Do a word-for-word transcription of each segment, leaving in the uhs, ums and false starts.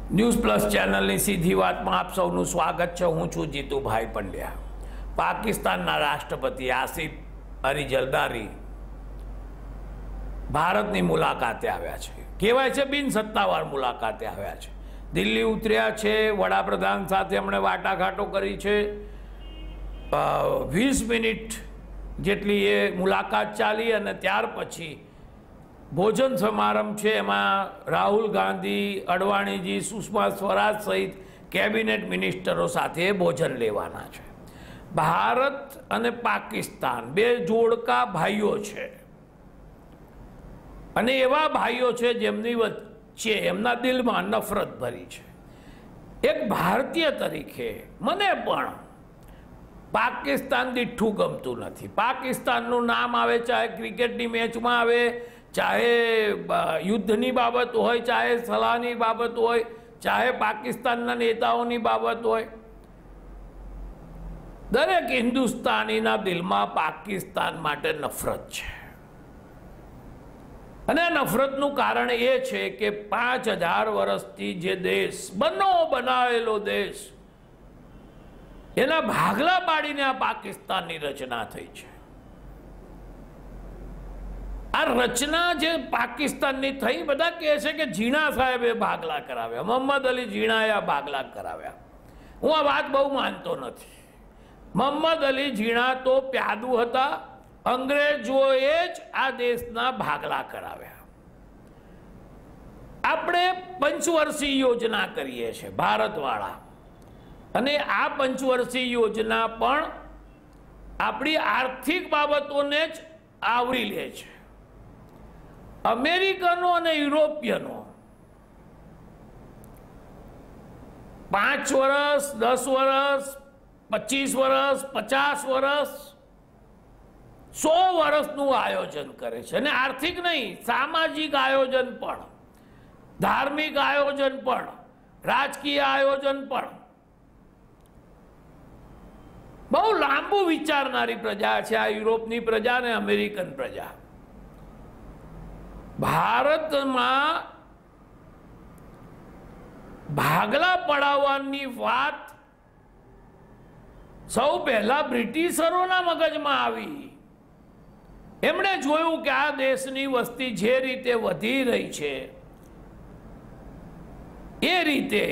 News plus ચેનલની સીધી વાતમાં આપ સૌનું સ્વાગત છે। હું છું જીતુભાઈ પંડ્યા। પાકિસ્તાનના રાષ્ટ્રપતિ આસિફ અલી જરદારી ભારતની મુલાકાતે આવ્યા છે। કહેવાય છે બિન સત્તાવાર મુલાકાતે આવ્યા છે। દિલ્હી ઉતર્યા છે, વડાપ્રધાન સાથે એમણે વાટાઘાટો કરી છે। વીસ મિનિટ જેટલી એ મુલાકાત ચાલી અને ત્યાર પછી ભોજન સમારંભ છે। એમાં રાહુલ ગાંધી, અડવાણીજી, સુષ્મા સ્વરાજ સહિત કેબિનેટ મિનિસ્ટરો સાથે ભોજન લેવાના છે। ભારત અને પાકિસ્તાન બે જોડકા ભાઈઓ છે અને એવા ભાઈઓ છે જેમની વચ્ચે એમના દિલમાં નફરત ભરી છે। એક ભારતીય તરીકે મને પણ પાકિસ્તાન દીઠું ગમતું નથી। પાકિસ્તાનનું નામ આવે, ચાહે ક્રિકેટની મેચમાં આવે, ચાહે યુદ્ધની બાબત હોય, ચાહે સલાહની બાબત હોય, ચાહે પાકિસ્તાનના નેતાઓની બાબત હોય, દરેક હિન્દુસ્તાનીના દિલમાં પાકિસ્તાન માટે નફરત છે। અને આ નફરતનું કારણ એ છે કે પાંચ હજાર વર્ષથી જે દેશ બનો બનાવેલો દેશ એના ભાગલા પાડીને આ પાકિસ્તાનની રચના થઈ છે। આ રચના જે પાકિસ્તાનની થઈ, બધા કહે છે કે ઝીણા સાહેબે ભાગલા કરાવ્યા, મોહમ્મદ અલી ઝીણાએ આ ભાગલા કરાવ્યા। હું આ વાત બહુ માનતો નથી। મોહમ્મદ અલી ઝીણા તો પ્યાદુ હતા, અંગ્રેજોએ જ આ દેશના ભાગલા કરાવ્યા। આપણે પંચવર્ષીય યોજના કરીએ છીએ ભારતવાળા, અને આ પંચવર્ષીય યોજના પણ આપણી આર્થિક બાબતોને જ આવરી લે છે। અમેરિકનો અને યુરોપિયનો પાંચ વર્ષ, દસ વર્ષ, પચીસ વર્ષ, પચાસ વર્ષ, સો વર્ષનું આયોજન કરે છે। અને આર્થિક નહીં, સામાજિક આયોજન પણ, ધાર્મિક આયોજન પણ, રાજકીય આયોજન પણ। બહુ લાંબુ વિચારનારી પ્રજા છે આ યુરોપની પ્રજા અને અમેરિકન પ્રજા। ભારતમાં ભાગલા પડાવવાની વાત સૌ પહેલા બ્રિટિશરોના મગજમાં આવી। એમણે જોયું કે આ દેશની વસ્તી જે રીતે વધી રહી છે એ રીતે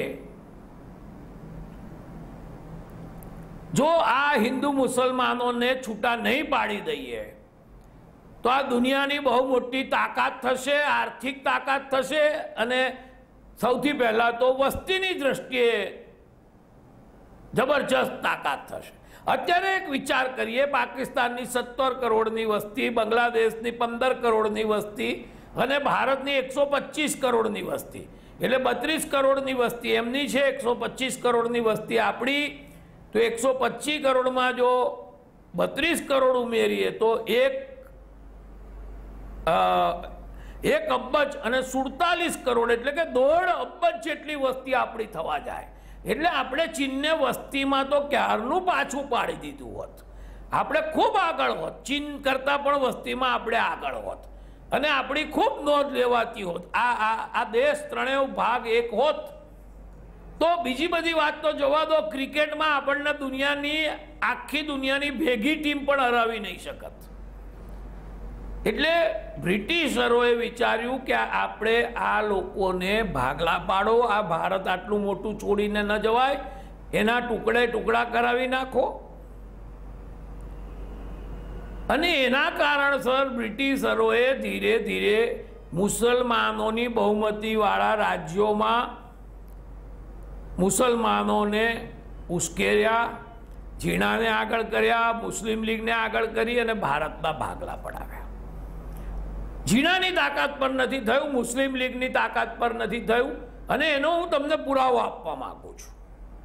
જો આ હિન્દુ મુસલમાનોને છૂટા નહીં પાડી દઈએ તો આ દુનિયાની બહુ મોટી તાકાત થશે, આર્થિક તાકાત થશે, અને સૌથી પહેલાં તો વસ્તીની દ્રષ્ટિએ જબરજસ્ત તાકાત થશે। અત્યારે એક વિચાર કરીએ, પાકિસ્તાનની સત્તર કરોડની વસ્તી, બાંગ્લાદેશની પંદર કરોડની વસ્તી અને ભારતની એકસો પચીસ કરોડની વસ્તી, એટલે બત્રીસ કરોડની વસ્તી એમની છે, એકસો પચીસ કરોડની વસ્તી આપણી। તો એકસો પચીસ કરોડમાં જો બત્રીસ કરોડ ઉમેરીએ તો એક એક અબજ અને સુડતાલીસ કરોડ એટલે કે દોઢ અબજ જેટલી વસ્તી આપણી થવા જાય। એટલે આપણે ચીનને વસ્તીમાં તો ક્યારનું પાછું પાડી દીધું હોત, આપણે ખૂબ આગળ હોત, ચીન કરતાં પણ વસ્તીમાં આપણે આગળ હોત અને આપણી ખૂબ નોંધ લેવાતી હોત। આ આ આ દેશ ત્રણેય ભાગ એક હોત તો બીજી બધી વાત તો જવા દો, ક્રિકેટમાં આપણને દુનિયાની આખી દુનિયાની ભેગી ટીમ પણ હરાવી નહીં શકત। એટલે બ્રિટિશરોએ વિચાર્યું કે આપણે આ લોકોને ભાગલા પાડો, આ ભારત આટલું મોટું છોડીને ન જવાય, એના ટુકડે ટુકડા કરાવી નાખો। અને એના કારણસર બ્રિટિશરોએ ધીરે ધીરે મુસલમાનોની બહુમતીવાળા રાજ્યોમાં મુસલમાનોને ઉશ્કેર્યા, ઝીણાને આગળ કર્યા, મુસ્લિમ લીગને આગળ કરી અને ભારતના ભાગલા પડાવ્યા। ઝીણાની તાકાત પર નથી થયું, મુસ્લિમ લીગની તાકાત પર નથી થયું, અને એનો હું તમને પુરાવો આપવા માંગુ છું।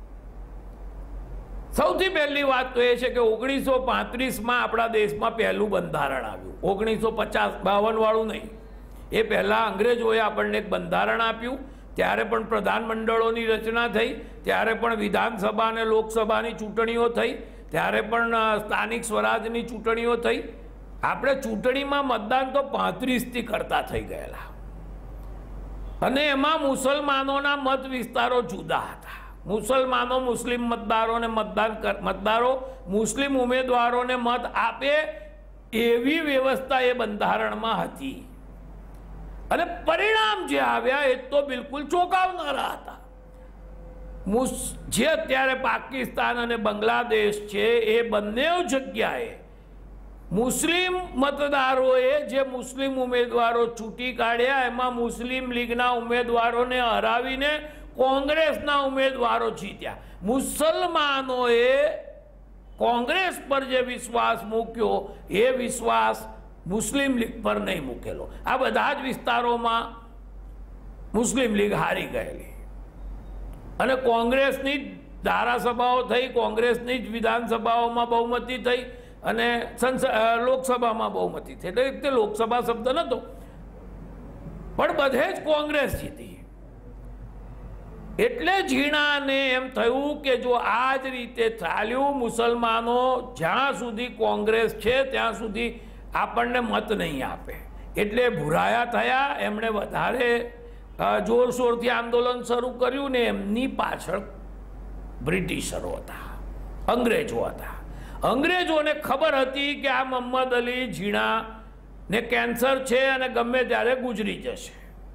સૌથી પહેલી વાત તો એ છે કે ઓગણીસો પાંત્રીસમાં આપણા દેશમાં પહેલું બંધારણ આવ્યું। ઓગણીસો પચાસ બાવન વાળું નહીં, એ પહેલાં અંગ્રેજોએ આપણને એક બંધારણ આપ્યું। ત્યારે પણ પ્રધાનમંડળોની રચના થઈ, ત્યારે પણ વિધાનસભા અને લોકસભાની ચૂંટણીઓ થઈ, ત્યારે પણ સ્થાનિક સ્વરાજની ચૂંટણીઓ થઈ। આપણે ચૂંટણીમાં મતદાન તો પાંત્રીસથી કરતા થઈ ગયેલા। અને એમાં મુસલમાનોના મત વિસ્તારો જુદા હતા. મુસલમાનો મુસ્લિમ મતદારોને મતદાન મતદારો મુસ્લિમ ઉમેદવારોને મત આપે એવી વ્યવસ્થા એ બંધારણમાં હતી. અને પરિણામ જે આવ્યા એ તો બિલકુલ ચોંકાવનારા હતા. જે અત્યારે પાકિસ્તાન અને બાંગ્લાદેશ છે એ બંને જગ્યાએ મુસ્લિમ મતદારોએ જે મુસ્લિમ ઉમેદવારો ચૂંટી કાઢ્યા એમાં મુસ્લિમ લીગના ઉમેદવારોને હરાવીને કોંગ્રેસના ઉમેદવારો જીત્યા. મુસલમાનોએ કોંગ્રેસ પર જે વિશ્વાસ મૂક્યો એ વિશ્વાસ મુસ્લિમ લીગ પર નહીં મૂકેલો. આ બધા જ વિસ્તારોમાં મુસ્લિમ લીગ હારી ગયેલી અને કોંગ્રેસની ધારાસભાઓ થઈ, કોંગ્રેસની જ વિધાનસભાઓમાં બહુમતી થઈ અને સંસદ લોકસભામાં બહુમતી થઈ. એટલે તે લોકસભા શબ્દ નહોતો પણ બધે જ કોંગ્રેસ જીતી. એટલે ઝીણાને એમ થયું કે જો આ જ રીતે ચાલ્યું મુસલમાનો જ્યાં સુધી કોંગ્રેસ છે ત્યાં સુધી આપણને મત નહીં આપે, એટલે ભૂરાયા થયા. એમણે વધારે જોરશોરથી આંદોલન શરૂ કર્યું ને એમની પાછળ બ્રિટિશરો હતા, અંગ્રેજો હતા. અંગ્રેજોને ખબર હતી કે આ મોહમ્મદ અલી ઝીણા ને કેન્સર છે અને ગમે ત્યારે ગુજરી જશે.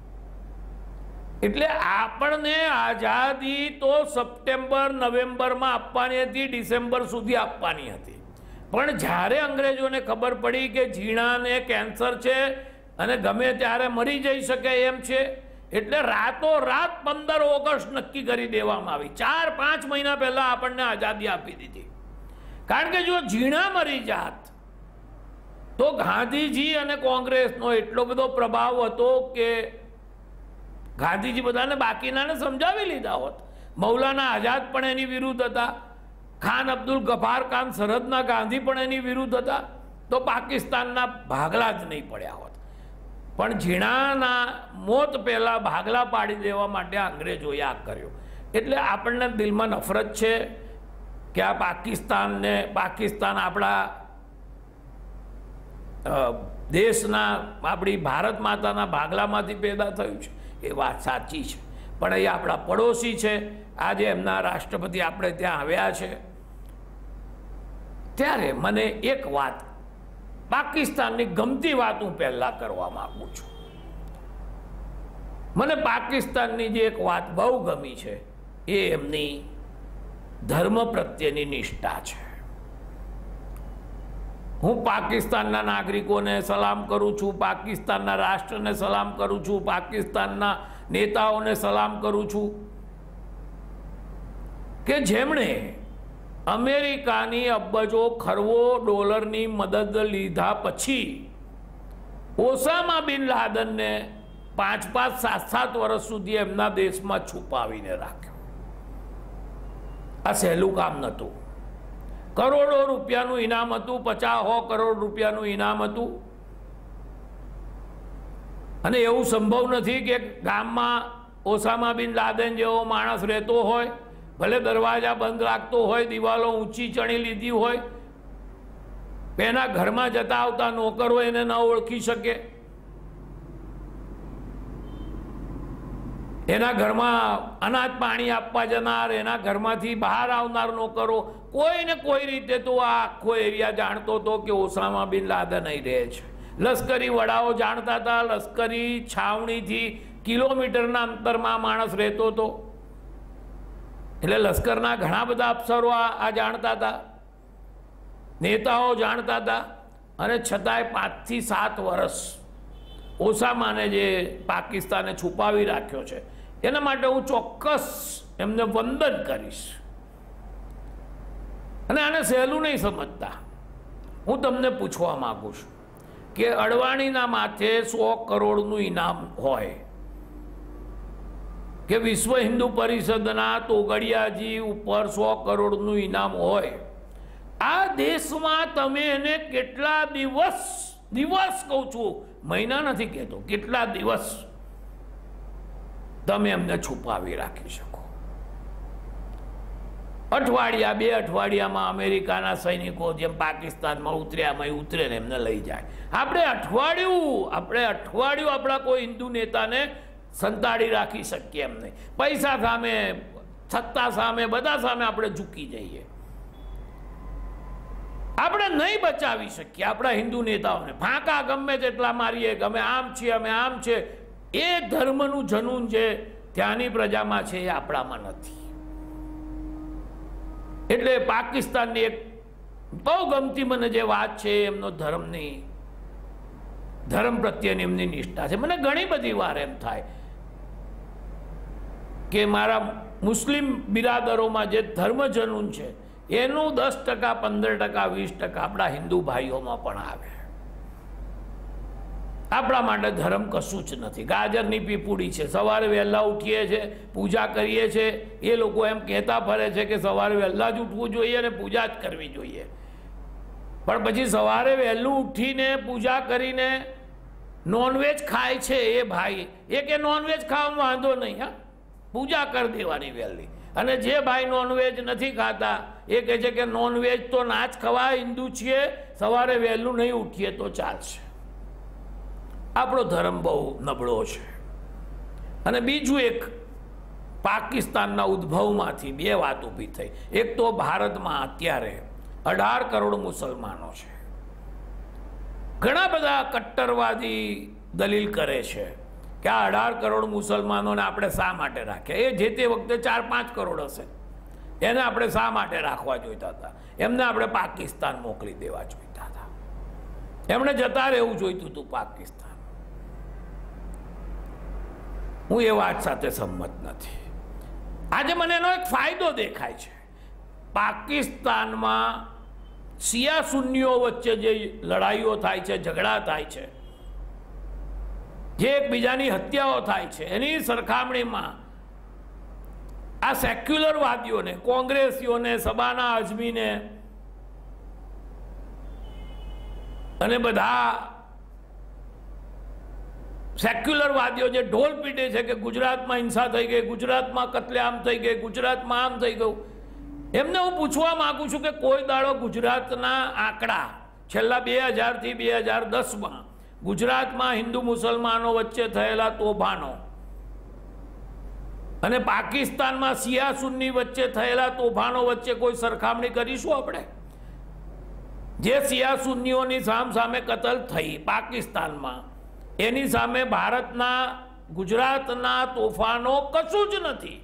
એટલે આપણને આઝાદી તો સપ્ટેમ્બર નવેમ્બરમાં આપવાની હતી, ડિસેમ્બર સુધી આપવાની હતી. પણ જ્યારે અંગ્રેજોને ખબર પડી કે ઝીણાને કેન્સર છે અને ગમે ત્યારે મરી જઈ શકે એમ છે, એટલે રાતો રાત પંદર ઓગસ્ટ નક્કી કરી દેવામાં આવી. ચાર પાંચ મહિના પહેલા આપણને આઝાદી આપી દીધી. કારણ કે જો ઝીણા મરી જાત તો ગાંધીજી અને કોંગ્રેસનો એટલો બધો પ્રભાવ હતો કે ગાંધીજી બધાને બાકીનાને સમજાવી લીધા હોત. મૌલાના આઝાદ પણ એની વિરુદ્ધ હતા, ખાન અબ્દુલ ગફાર ખાન સરહદના ગાંધી પણ એની વિરુદ્ધ હતા, તો પાકિસ્તાનના ભાગલા જ નહીં પડ્યા હોત. પણ ઝીણાના મોત પહેલા ભાગલા પાડી દેવા માટે અંગ્રેજોએ આ કર્યો. એટલે આપણને દિલમાં નફરત છે કે આ પાકિસ્તાનને પાકિસ્તાન આપણા દેશના આપણી ભારત માતાના ભાગલામાંથી પેદા થયું છે એ વાત સાચી છે. પણ એ આપણા પડોશી છે. આજે એમના રાષ્ટ્રપતિ આપણે ત્યાં આવ્યા છે. ત્યારે મને એક વાત પાકિસ્તાનની ગમતી વાત હું પહેલાં કરવા માગું છું. મને પાકિસ્તાનની જે એક વાત બહુ ગમી છે એ એમની ધર્મ પ્રત્યેની નિષ્ઠા છે. હું પાકિસ્તાનના નાગરિકોને સલામ કરું છું, પાકિસ્તાનના રાષ્ટ્રને સલામ કરું છું, પાકિસ્તાનના નેતાઓને સલામ કરું છું કે જેમણે અમેરિકાની અબજો ખરવો ડોલરની મદદ લીધા પછી ઓસામા બિન લાદનને પાંચ પાંચ સાત સાત વર્ષ સુધી એમના દેશમાં છુપાવીને રાખ્યો. આ સહેલું કામ નહોતું. કરોડો રૂપિયાનું ઇનામ હતું, પચાસ હો કરોડ રૂપિયાનું ઇનામ હતું. અને એવું સંભવ નથી કે ગામમાં ઓસામા બિન લાદેન જેવો માણસ રહેતો હોય, ભલે દરવાજા બંધ રાખતો હોય, દિવાલો ઊંચી ચણી લીધી હોય, એના ઘરમાં જતા આવતા નોકરો એને ન ઓળખી શકે, એના ઘરમાં અનાજ પાણી આપવા જનાર, એના ઘરમાંથી બહાર આવનાર નોકરો, કોઈને કોઈ રીતે તો આ આખો એરિયા જાણતો હતો કે ઓસામા બિન લાદેન અહીં રહે છે. લશ્કરી વડાઓ જાણતા હતા, લશ્કરી છાવણીથી કિલોમીટરના અંતરમાં માણસ રહેતો હતો. એટલે લશ્કરના ઘણા બધા અફસરો આ જાણતા હતા, નેતાઓ જાણતા હતા. અને છતાંય પાંચથી સાત વર્ષ ઓસામાને જે પાકિસ્તાને છુપાવી રાખ્યો છે એના માટે હું ચોક્કસ એમને વંદન કરીશ. અને આને સહેલું નહીં સમજતા. હું તમને પૂછવા માગું છું કે અડવાણીના માથે સો કરોડનું ઇનામ હોય કે વિશ્વ હિન્દુ પરિષદના તોગડિયાજી ઉપર સો કરોડનું ઇનામ હોય, આ દેશમાં તમે એને કેટલા દિવસ દિવસ કહું છું, મહિના નથી કહેતો, કેટલા દિવસ તમે એમને છુપાવી રાખી શકો? અઠવાડિયા બે અઠવાડિયામાં અમેરિકાના સૈનિકો જેમ પાકિસ્તાનમાં ઉતર્યામાં ઉતરે ને એમને લઈ જાય. આપણે અઠવાડિયું આપણે અઠવાડિયું આપણા કોઈ હિન્દુ નેતાને સંતાડી રાખી શકીએ એમ નહીં. પૈસા સામે, સત્તા સામે, બધા સામે આપણે ઝૂકી જઈએ. આપણે નહીં બચાવી શકીએ આપણા હિન્દુ નેતાઓને. ફાંકા ગમે તેટલા મારીએ કે અમે આમ છીએ, અમે આમ છે. એ ધર્મનું જનૂન જે ત્યાંની પ્રજામાં છે એ આપણામાં નથી. એટલે પાકિસ્તાનની એક બહુ ગમતી મને જે વાત છે એમનો ધર્મની, ધર્મ પ્રત્યેની એમની નિષ્ઠા છે. મને ઘણી બધી વાર એમ થાય કે મારા મુસ્લિમ બિરાદરોમાં જે ધર્મ જનૂન છે એનું દસ ટકા, પંદર ટકા, વીસ ટકા આપણા હિન્દુ ભાઈઓમાં પણ આવે. આપણા માટે ધર્મ કશું જ નથી. ગાજરની પીપુડી છે. સવારે વહેલા ઉઠીએ છીએ, પૂજા કરીએ છીએ. એ લોકો એમ કહેતા ફરે છે કે સવારે વહેલા જ ઉઠવું જોઈએ અને પૂજા જ કરવી જોઈએ. પણ પછી સવારે વહેલું ઉઠીને પૂજા કરીને નોનવેજ ખાય છે એ ભાઈ, એ કે નોનવેજ ખાવામાં વાંધો નહીં, હા, પૂજા કરી દેવાની વહેલી. અને જે ભાઈ નોનવેજ નથી ખાતા એ કહે છે કે નોનવેજ તો ના જ ખવાય, હિન્દુ છીએ, સવારે વહેલું નહીં ઉઠીએ તો ચાલશે. આપણો ધર્મ બહુ નબળો છે. અને બીજું એક, પાકિસ્તાનના ઉદ્ભવમાંથી બે વાત ઊભી થઈ. એક તો ભારતમાં અત્યારે અઢાર કરોડ મુસલમાનો છે. ઘણા બધા કટ્ટરવાદી દલીલ કરે છે કે આ અઢાર કરોડ મુસલમાનોને આપણે શા માટે રાખ્યા. એ જે તે વખતે ચાર પાંચ કરોડ હશે, એને આપણે શા માટે રાખવા જોઈતા હતા? એમને આપણે પાકિસ્તાન મોકલી દેવા જોઈતા હતા. એમણે જતા રહેવું જોઈતું હતું પાકિસ્તાન. હું એ વાત સાથે સંમત નથી. આજે મને એનો એક ફાયદો દેખાય છે. પાકિસ્તાનમાં શિયા સુન્નીઓ વચ્ચે જે લડાઈઓ થાય છે, ઝઘડા થાય છે, જે એકબીજાની હત્યાઓ થાય છે, એની સરખામણીમાં આ સેક્યુલરવાદીઓને, કોંગ્રેસીઓને, શબાના આઝમીને અને બધા સેક્યુલરવાદીઓ જે ઢોલ પીટે છે કે ગુજરાતમાં હિંસા થઈ ગઈ, ગુજરાતમાં કતલેઆમ થઈ ગઈ, ગુજરાતમાં આમ થઈ ગયું, એમને હું પૂછવા માંગુ છું કે કોઈ દાડો ગુજરાતના આંકડા છેલ્લા બે હજારથી બે હજાર દસમાં ગુજરાતમાં હિન્દુ મુસલમાનો વચ્ચે થયેલા તોફાનો અને પાકિસ્તાનમાં શિયા સુન્ની વચ્ચે થયેલા તોફાનો વચ્ચે કોઈ સરખામણી કરીશું આપણે? જે શિયા સુન્નીઓની સામ સામે કતલ થઈ પાકિસ્તાનમાં, એની સામે ભારતના, ગુજરાતના તોફાનો કશું જ નથી.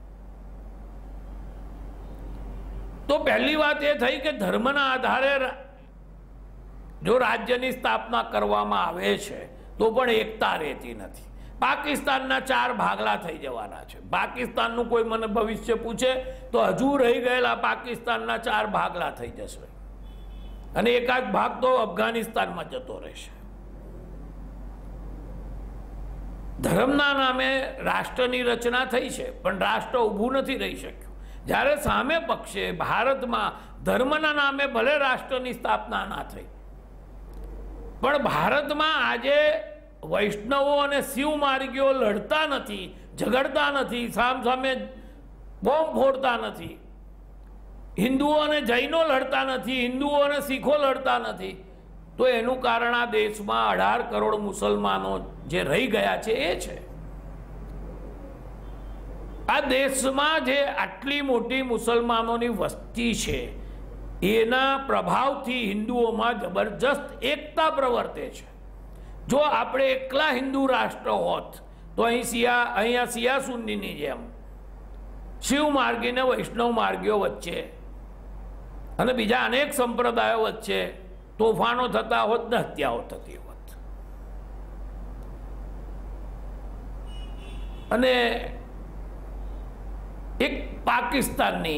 તો પહેલી વાત એ થઈ કે ધર્મના આધારે જો રાજ્યની સ્થાપના કરવામાં આવે છે તો પણ એકતા રહેતી નથી. પાકિસ્તાનના ચાર ભાગલા થઈ જવાના છે. પાકિસ્તાનનું કોઈ મને ભવિષ્ય પૂછે તો હજુ રહી ગયેલા પાકિસ્તાનના ચાર ભાગલા થઈ જશે અને એકાદ ભાગ તો અફઘાનિસ્તાનમાં જતો રહેશે. ધર્મના નામે રાષ્ટ્રની રચના થઈ છે પણ રાષ્ટ્ર ઊભું નથી રહી શક્યું. જ્યારે સામે પક્ષે ભારતમાં ધર્મના નામે ભલે રાષ્ટ્રની સ્થાપના ના થઈ, પણ ભારતમાં આજે વૈષ્ણવો અને શિવ માર્ગીઓ લડતા નથી, ઝઘડતા નથી, સામ સામે બોમ્બ ફોડતા નથી, હિન્દુઓ અને જૈનો લડતા નથી, હિન્દુઓ અને શીખો લડતા નથી, તો એનું કારણ આ દેશમાં અઢાર કરોડ મુસલમાનો જે રહી ગયા છે એ છે. આ દેશમાં જે આટલી મોટી મુસલમાનોની વસ્તી છે એના પ્રભાવથી હિન્દુઓમાં જબરજસ્ત એકતા પ્રવર્તે છે. જો આપણે એકલા હિન્દુ રાષ્ટ્ર હોત તો અહીં શિયા અહીંયા શિયા સુન્નીની જેમ શિવ માર્ગી ને વૈષ્ણવ માર્ગીઓ વચ્ચે અને બીજા અનેક સંપ્રદાયો વચ્ચે તોફાનો થતા હોત ને હત્યાઓ થતી હોત. અને એક પાકિસ્તાનની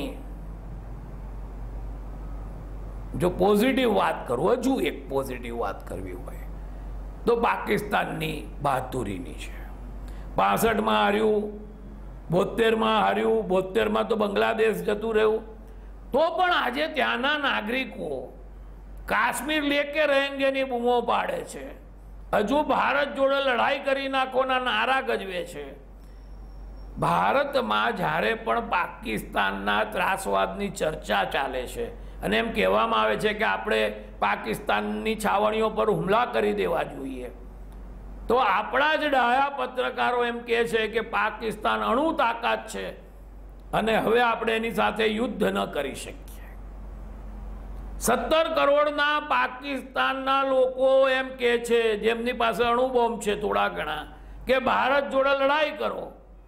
જો પોઝિટિવ વાત કરું, હજુ એક પોઝિટિવ વાત કરવી હોય તો પાકિસ્તાનની બહાદુરીની છે. બાસઠમાં હાર્યું, બોતેરમાં હાર્યું, બોતેરમાં તો બાંગ્લાદેશ જતું રહ્યું, તો પણ આજે ત્યાંના નાગરિકો કાશ્મીર લેકે રહેંગેની બૂમો પાડે છે. હજુ ભારત જોડે લડાઈ કરી નાખોના નારા ગજવે છે. ભારતમાં જ્યારે પણ પાકિસ્તાનના ત્રાસવાદની ચર્ચા ચાલે છે અને એમ કહેવામાં આવે છે કે આપણે પાકિસ્તાનની છાવણીઓ પર હુમલા કરી દેવા જોઈએ, તો આપણા જ ડાયા પત્રકારો એમ કહે છે કે પાકિસ્તાન અણુ તાકાત છે અને હવે આપણે એની સાથે યુદ્ધ ન કરી શકીએ. સત્તર કરોડના પાકિસ્તાનના લોકો એમ કહે છે, જેમની પાસે અણુ બોમ્બ છે થોડા ઘણા, કે ભારત જોડે લડાઈ કરો.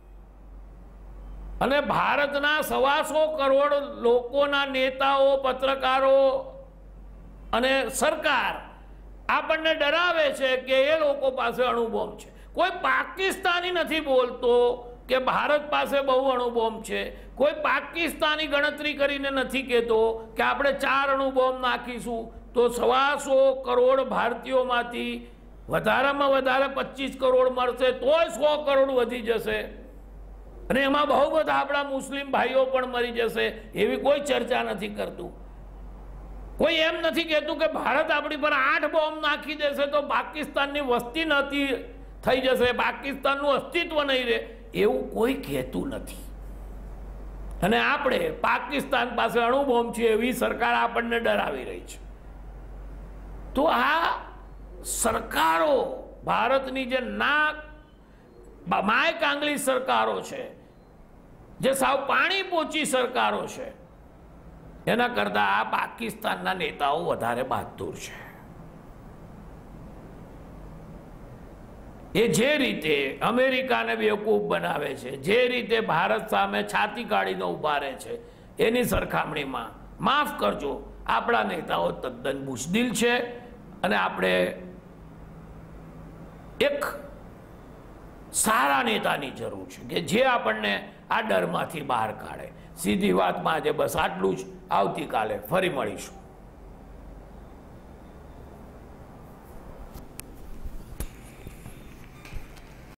અને ભારતના સવાસો કરોડ લોકોના નેતાઓ, પત્રકારો અને સરકાર આપણને ડરાવે છે કે એ લોકો પાસે અણુ બોમ્બ છે. કોઈ પાકિસ્તાની નથી બોલતો કે ભારત પાસે બહુ અણુ બોમ્બ છે. કોઈ પાકિસ્તાની ગણતરી કરીને નથી કહેતો કે આપણે ચાર અણુ બોમ્બ નાખીશું તો સવાસો કરોડ ભારતીયોમાંથી વધારામાં વધારે પચીસ કરોડ મળશે, તોય સો કરોડ વધી જશે અને એમાં બહુ બધા આપણા મુસ્લિમ ભાઈઓ પણ મરી જશે. એવી કોઈ ચર્ચા નથી કરતું. કોઈ એમ નથી કહેતું કે ભારત આપણી પર આઠ બોમ્બ નાખી દેશે તો પાકિસ્તાનની વસ્તી નથી થઈ જશે, પાકિસ્તાનનું અસ્તિત્વ નહીં રહે. એવું કોઈ કહેતું નથી. અને આપણે પાકિસ્તાન પાસે અણુ બોમ્બ છે એવી સરકાર આપણને ડરાવી રહી છે. તો આ સરકારો, ભારતની જે ના માય કાંગલી સરકારો છે, જે સાવ પાણી પોચી સરકારો છે, એના કરતા આ પાકિસ્તાનના નેતાઓ વધારે બહાદુર છે. એ જે રીતે અમેરિકાને બેવકૂફ બનાવે છે, જે રીતે ભારત સામે છાતી કાઢીને ઉભા રહે છે, એની સરખામણીમાં માફ કરજો આપણા નેતાઓ તદ્દન બુઝદિલ છે. અને આપણે એક સારા નેતાની જરૂર છે કે જે આપણને આ ડરમાંથી બહાર કાઢે. સીધી વાતમાં આજે બસ આટલું જ. આવતીકાલે ફરી મળીશું.